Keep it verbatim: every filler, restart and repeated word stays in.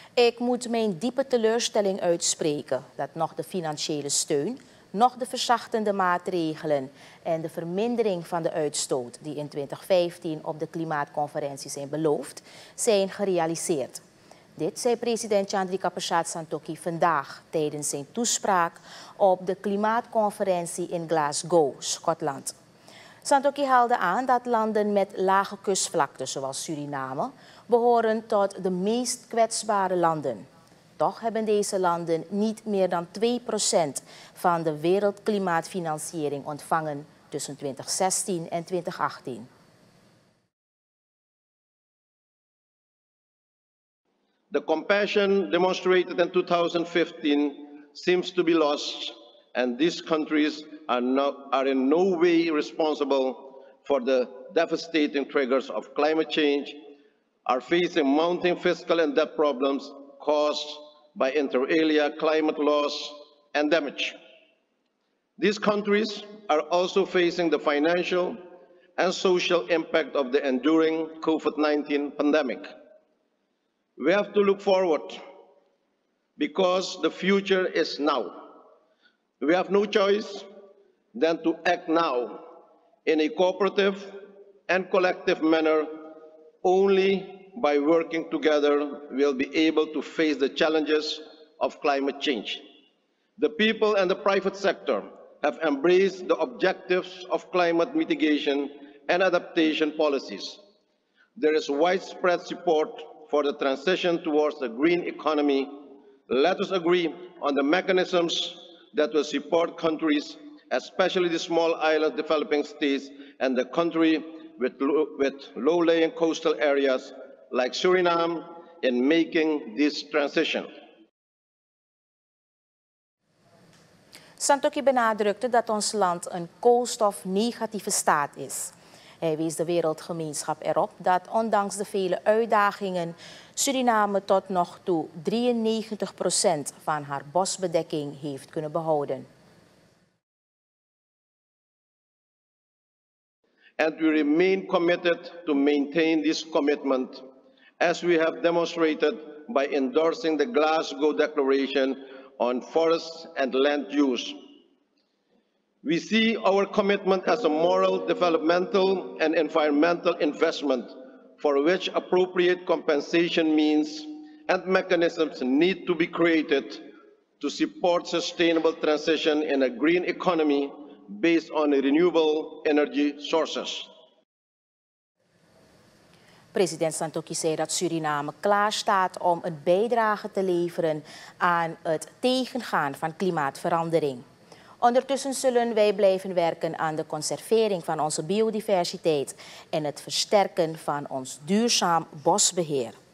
Ik moet mijn diepe teleurstelling uitspreken dat nog de financiële steun, nog de verzachtende maatregelen en de vermindering van de uitstoot die in twintig vijftien op de klimaatconferentie zijn beloofd, zijn gerealiseerd. Dit zei president Chandrika Prasad Santokhi vandaag tijdens zijn toespraak op de klimaatconferentie in Glasgow, Schotland. Santokhi haalde aan dat landen met lage kustvlaktes zoals Suriname behoren tot de meest kwetsbare landen. Toch hebben deze landen niet meer dan twee procent van de wereldklimaatfinanciering ontvangen tussen twintig zestien en twintig achttien. The compassion demonstrated in two thousand fifteen seems to be lost, and these countries are, not, are in no way responsible for the devastating triggers of climate change, are facing mounting fiscal and debt problems caused by inter alia climate loss and damage. These countries are also facing the financial and social impact of the enduring COVID nineteen pandemic. We have to look forward because the future is now. We have no choice than to act now in a cooperative and collective manner. Only by working together we'll be able to face the challenges of climate change. The people and the private sector have embraced the objectives of climate mitigation and adaptation policies. There is widespread support for the transition towards a green economy. Let us agree on the mechanisms that will support countries, especially the small island developing states and the country with, with low-lying coastal areas like Suriname in making this transition. Santokhi benadrukte dat ons land een koolstofnegatieve staat is. Hij wees de wereldgemeenschap erop dat ondanks de vele uitdagingen Suriname tot nog toe drieënnegentig procent van haar bosbedekking heeft kunnen behouden. And we remain committed to maintain this commitment as we have demonstrated by endorsing the Glasgow Declaration on Forests and Land Use. We see our commitment as a moral, developmental, and environmental investment for which appropriate compensation means and mechanisms need to be created to support sustainable transition in a green economy based on renewable energy sources. President Santokhi zei dat Suriname klaar staat om een bijdrage te leveren aan het tegengaan van klimaatverandering. Ondertussen zullen wij blijven werken aan de conservering van onze biodiversiteit en het versterken van ons duurzaam bosbeheer.